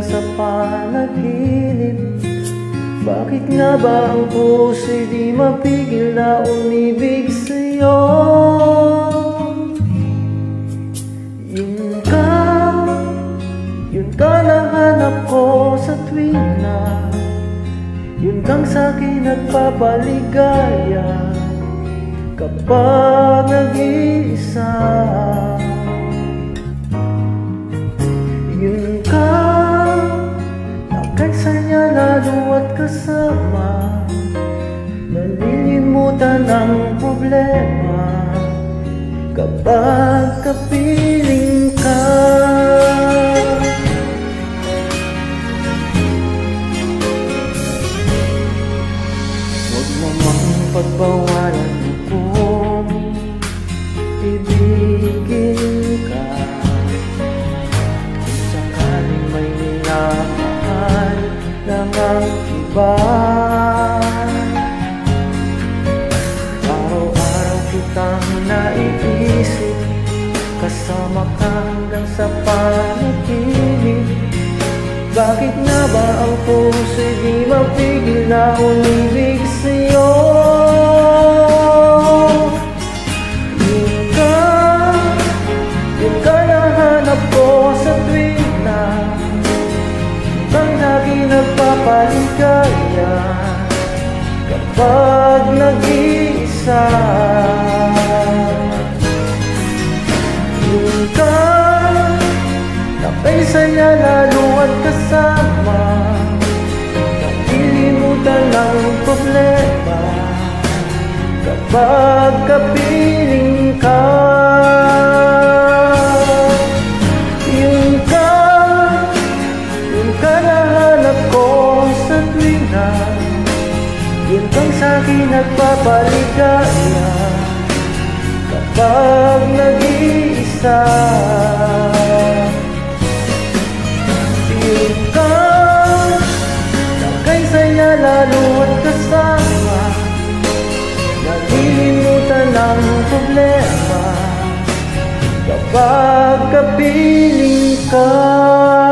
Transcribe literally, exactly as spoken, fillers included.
sa panaginip. Bakit nga ba ang puso'y di mapigil na umibig sa'yo? Yun ka, yun ka nahanap ko sa tuwing na yun kang sa'kin nagpapaligaya kapag nag-iisa. Yun ka, nakaisanya lalo at kasama, nalilimutan ang problema kapag kapiling ka. Huwag namang pagbawalan kung ibigin ka. Kung sakaling may minamahal lang ang iba, araw-araw kitang naiisip, kasama ka hanggang sa panaginip. Bakit nga ba ang puso'y di mapigil na umibig sa'yo? Yun ka, yun ka nahanap ko sa tuwing na kang lagi nagpapaligaya kapag nag-iisa. Yun ka, nakaisanya lalo at kasama, nakilimutan ang problema kapag kapiling ka. Yun ka, yun ka nahanap ko sa tuwing na yun kang sa'kin nagpapaligaya kapag nag-iisa. Yun ka, nakaisanya lalo at kasama, nalilimutan ang problema kapag kapiling ka.